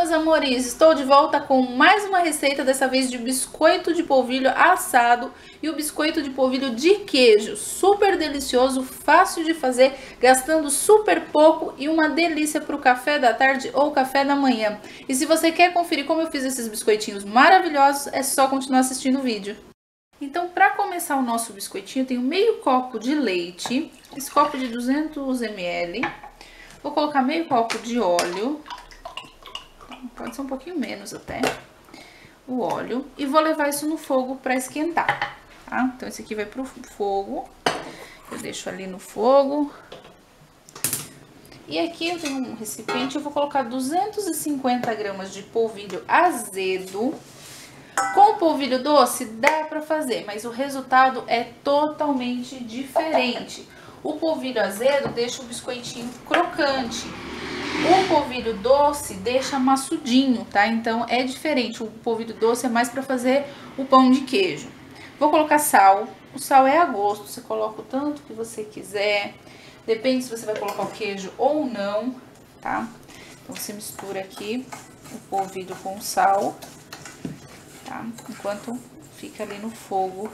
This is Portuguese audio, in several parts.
meus amores, estou de volta com mais uma receita, dessa vez de biscoito de polvilho assado e o biscoito de polvilho de queijo, super delicioso, fácil de fazer, gastando super pouco e uma delícia para o café da tarde ou café da manhã. E se você quer conferir como eu fiz esses biscoitinhos maravilhosos, é só continuar assistindo o vídeo. Então, para começar o nosso biscoitinho, eu tenho meio copo de leite, esse copo de 200 ml, vou colocar meio copo de óleo, pode ser um pouquinho menos até, o óleo, e vou levar isso no fogo para esquentar, tá? Então, esse aqui vai pro fogo, eu deixo ali no fogo. E aqui eu tenho um recipiente, eu vou colocar 250 gramas de polvilho azedo. Com o polvilho doce dá pra fazer, mas o resultado é totalmente diferente. O polvilho azedo deixa o biscoitinho crocante. O polvilho doce deixa maçudinho, tá? Então é diferente. O polvilho doce é mais pra fazer o pão de queijo. Vou colocar sal. O sal é a gosto, você coloca o tanto que você quiser. Depende se você vai colocar o queijo ou não, tá? Então você mistura aqui o polvilho com o sal. Tá? Enquanto fica ali no fogo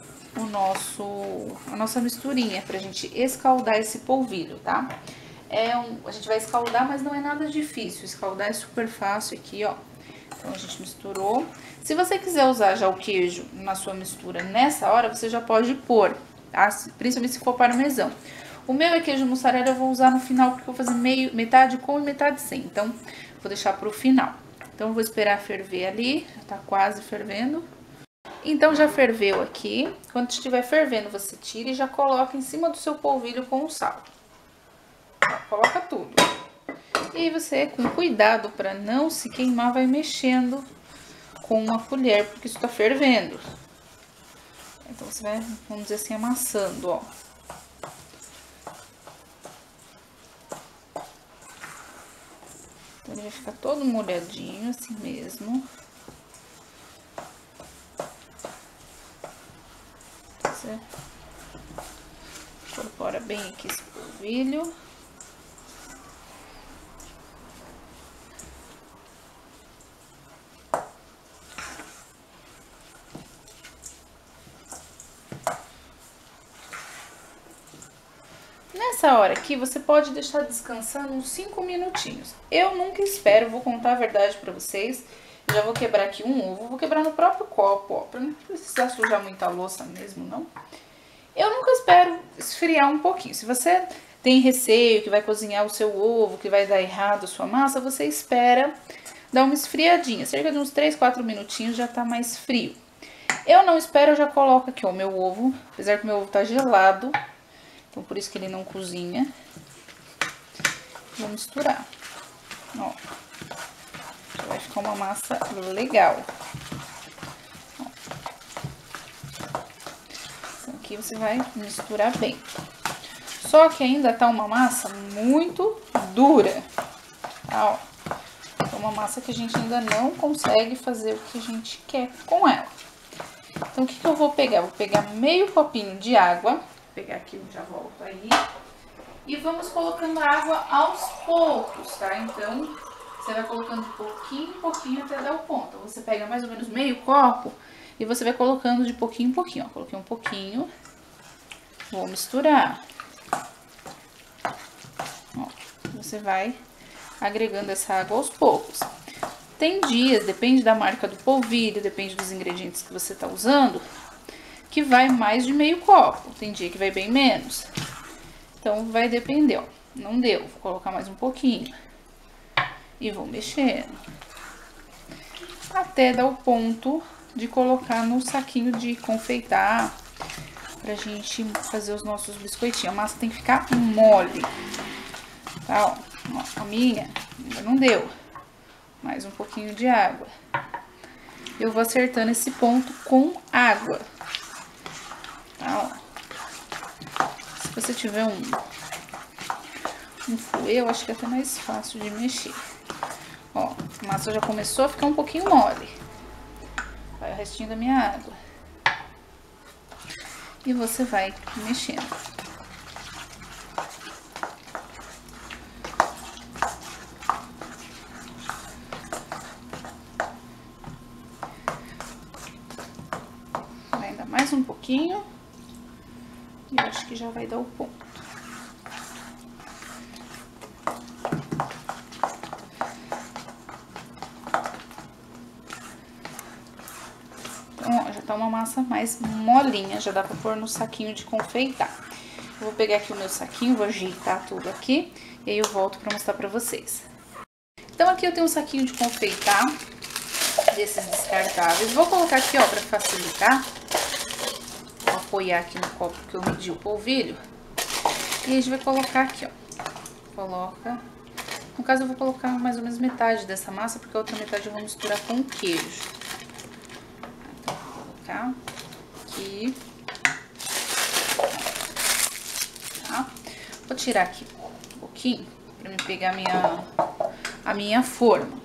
a nossa misturinha, pra gente escaldar esse polvilho, tá? A gente vai escaldar, mas não é nada difícil, escaldar é super fácil aqui, ó. Então, a gente misturou. Se você quiser usar já o queijo na sua mistura nessa hora, você já pode pôr, tá? Principalmente se for parmesão. O meu é queijo mussarela, eu vou usar no final, porque eu vou fazer metade com e metade sem, então, vou deixar pro final. Então, eu vou esperar ferver ali, já tá quase fervendo. Então, já ferveu aqui. Quando estiver fervendo, você tira e já coloca em cima do seu polvilho com o sal. Coloca tudo. E aí, você, com cuidado para não se queimar, vai mexendo com uma colher, porque isso tá fervendo. Então, você vai, vamos dizer assim, amassando, ó. Então, ele vai ficar todo molhadinho, assim mesmo. Você incorpora bem aqui esse polvilho. Nessa hora aqui, você pode deixar descansando uns 5 minutinhos. Eu nunca espero, vou contar a verdade pra vocês. Já vou quebrar aqui um ovo, vou quebrar no próprio copo, ó, pra não precisar sujar muita louça mesmo, não. Eu nunca espero esfriar um pouquinho. Se você tem receio que vai cozinhar o seu ovo, que vai dar errado a sua massa, você espera dar uma esfriadinha. Cerca de uns 3, 4 minutinhos já tá mais frio. Eu não espero, eu já coloco aqui, ó, o meu ovo, apesar que o meu ovo tá gelado. Então, por isso que ele não cozinha. Vou misturar. Ó. Já vai ficar uma massa legal. Ó. Então, aqui você vai misturar bem. Só que ainda tá uma massa muito dura. Tá, ó. É uma massa que a gente ainda não consegue fazer o que a gente quer com ela. Então, o que eu vou pegar? Vou pegar meio copinho de água. Pegar aqui, eu já volto aí. E vamos colocando a água aos poucos, tá? Então, você vai colocando pouquinho em pouquinho até dar o ponto. Então, você pega mais ou menos meio copo e você vai colocando de pouquinho em pouquinho, ó. Coloquei um pouquinho. Vou misturar. Ó, você vai agregando essa água aos poucos. Tem dias, depende da marca do polvilho, depende dos ingredientes que você tá usando, que vai mais de meio copo, tem dia que vai bem menos. Então, vai depender, ó. Não deu, vou colocar mais um pouquinho. E vou mexendo. Até dar o ponto de colocar no saquinho de confeitar, pra gente fazer os nossos biscoitinhos. A massa tem que ficar mole. Tá, ó. A minha ainda não deu. Mais um pouquinho de água. Eu vou acertando esse ponto com água. Tá, ó. Se você tiver um fouet, eu acho que é até mais fácil de mexer. Ó, a massa já começou a ficar um pouquinho mole. Vai o restinho da minha água. E você vai mexendo. pouquinho. E acho que já vai dar o ponto. Então, ó, já tá uma massa mais molinha, já dá pra pôr no saquinho de confeitar. Eu vou pegar aqui o meu saquinho, vou ajeitar tudo aqui, e aí eu volto pra mostrar pra vocês. Então, aqui eu tenho um saquinho de confeitar, desses descartáveis. Vou colocar aqui, ó, pra facilitar. Vou apoiar aqui no copo que eu medi o polvilho. E a gente vai colocar aqui, ó. Coloca. No caso, eu vou colocar mais ou menos metade dessa massa, porque a outra metade eu vou misturar com o queijo. Então, vou colocar aqui. Tá? Vou tirar aqui um pouquinho, pra me pegar a minha forma.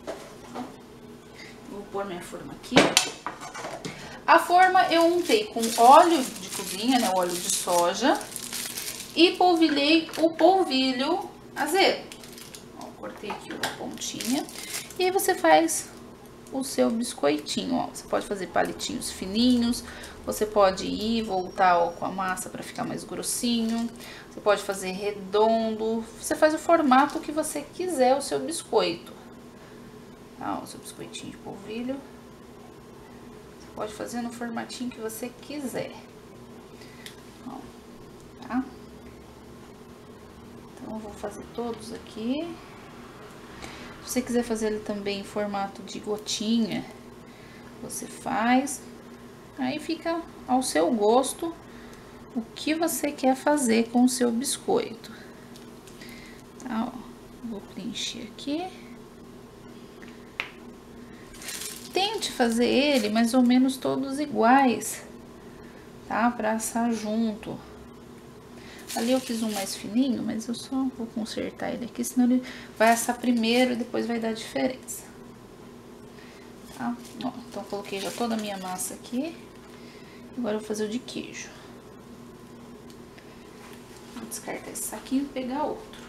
Vou pôr minha forma aqui. A forma eu untei com óleo de cozinha, né, óleo de soja, e polvilhei o polvilho azedo. Ó, cortei aqui a pontinha. E aí você faz o seu biscoitinho, ó. Você pode fazer palitinhos fininhos, você pode ir e voltar, ó, com a massa para ficar mais grossinho. Você pode fazer redondo, você faz o formato que você quiser o seu biscoito. Tá, ó, o seu biscoitinho de polvilho. Você pode fazer no formatinho que você quiser. Ó, tá? Então, eu vou fazer todos aqui. Se você quiser fazer ele também em formato de gotinha, você faz. Aí fica ao seu gosto o que você quer fazer com o seu biscoito. Tá, ó. Vou preencher aqui. Tente fazer ele mais ou menos todos iguais, tá? Pra assar junto. Ali eu fiz um mais fininho, mas eu só vou consertar ele aqui, senão ele vai assar primeiro e depois vai dar diferença. Tá? Ó, então, coloquei já toda a minha massa aqui. Agora eu vou fazer o de queijo. Vou descartar esse saquinho e pegar outro.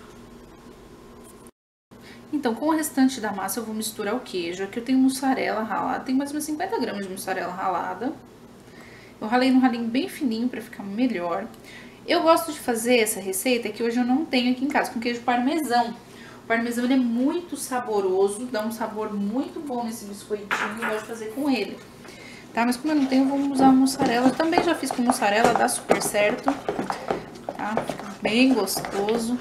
Então, com o restante da massa eu vou misturar o queijo. Aqui eu tenho mussarela ralada, tem mais ou menos 50 gramas de mussarela ralada. Eu ralei num ralinho bem fininho pra ficar melhor. Eu gosto de fazer essa receita que hoje eu não tenho aqui em casa, com queijo parmesão. O parmesão, ele é muito saboroso, dá um sabor muito bom nesse biscoitinho, eu gosto de fazer com ele. Tá? Mas como eu não tenho, eu vou usar mussarela. Eu também já fiz com mussarela, dá super certo. Tá? Fica bem gostoso.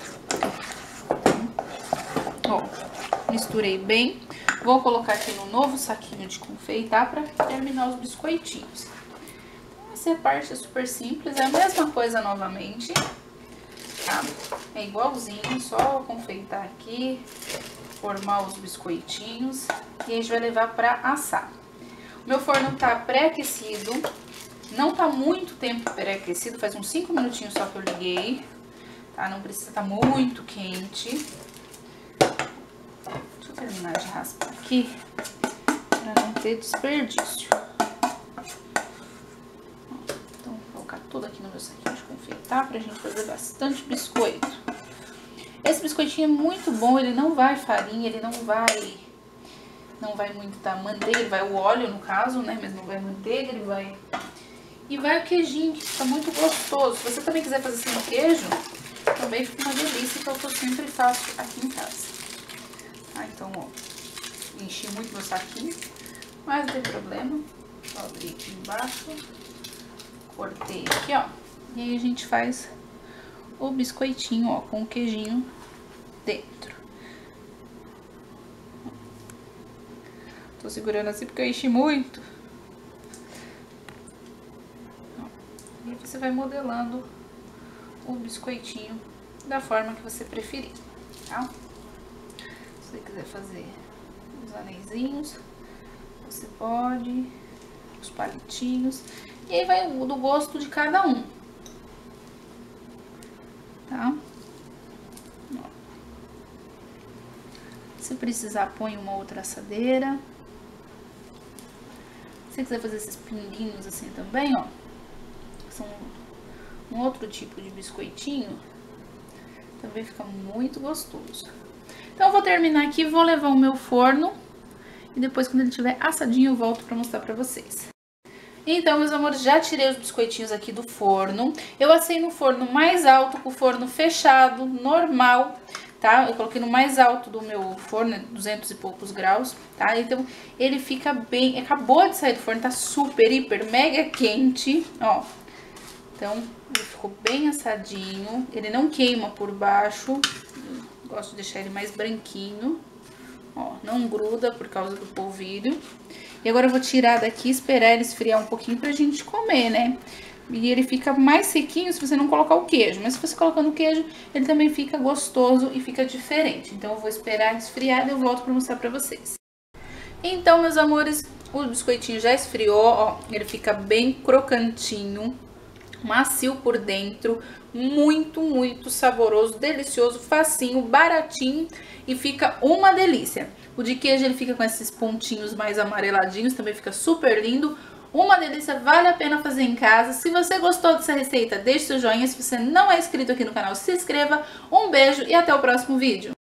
Ó, misturei bem. Vou colocar aqui no novo saquinho de confeitar pra terminar os biscoitinhos. Essa parte é super simples, é a mesma coisa novamente, tá? É igualzinho, só confeitar aqui, formar os biscoitinhos e a gente vai levar pra assar. O meu forno tá pré-aquecido, não tá muito tempo pré-aquecido, faz uns 5 minutinhos só que eu liguei, tá? Não precisa estar muito quente. Deixa eu terminar de raspar aqui, pra não ter desperdício. Então, vou colocar tudo aqui no meu saquinho de confeitar pra gente fazer bastante biscoito. Esse biscoitinho é muito bom, ele não vai farinha, ele não vai muita manteiga, ele vai o óleo no caso, né, mas não vai manteiga, ele vai... E vai o queijinho, que fica muito gostoso. Se você também quiser fazer sem queijo, também fica uma delícia, que é o que eu sempre faço aqui em casa. Ah, então, ó, enchi muito meu saquinho, mas não tem problema. Vou abrir aqui embaixo, cortei aqui, ó, e aí a gente faz o biscoitinho, ó, com o queijinho dentro. Tô segurando assim porque eu enchi muito. E aí você vai modelando o biscoitinho da forma que você preferir, tá? Se você quiser fazer os anéisinhos, você pode, os palitinhos, e aí vai do gosto de cada um, tá? Ó. Se precisar, põe uma outra assadeira. Se você quiser fazer esses pinguinhos assim também, ó, são um outro tipo de biscoitinho, também fica muito gostoso. Então, eu vou terminar aqui, vou levar o meu forno e depois, quando ele estiver assadinho, eu volto pra mostrar pra vocês. Então, meus amores, já tirei os biscoitinhos aqui do forno. Eu assei no forno mais alto, com o forno fechado, normal, tá? Eu coloquei no mais alto do meu forno, 200 e poucos graus, tá? Então, ele fica bem... Acabou de sair do forno, tá super, hiper, mega quente, ó. Então, ele ficou bem assadinho. Ele não queima por baixo. Eu gosto de deixar ele mais branquinho. Ó, não gruda por causa do polvilho. E agora eu vou tirar daqui e esperar ele esfriar um pouquinho pra gente comer, né? E ele fica mais sequinho se você não colocar o queijo. Mas se você colocando o queijo, ele também fica gostoso e fica diferente. Então eu vou esperar esfriar e eu volto pra mostrar pra vocês. Então, meus amores, o biscoitinho já esfriou, ó. Ele fica bem crocantinho, macio por dentro, muito, muito saboroso, delicioso, facinho, baratinho e fica uma delícia. O de queijo ele fica com esses pontinhos mais amareladinhos, também fica super lindo. Uma delícia, vale a pena fazer em casa. Se você gostou dessa receita, deixe seu joinha. Se você não é inscrito aqui no canal, se inscreva. Um beijo e até o próximo vídeo.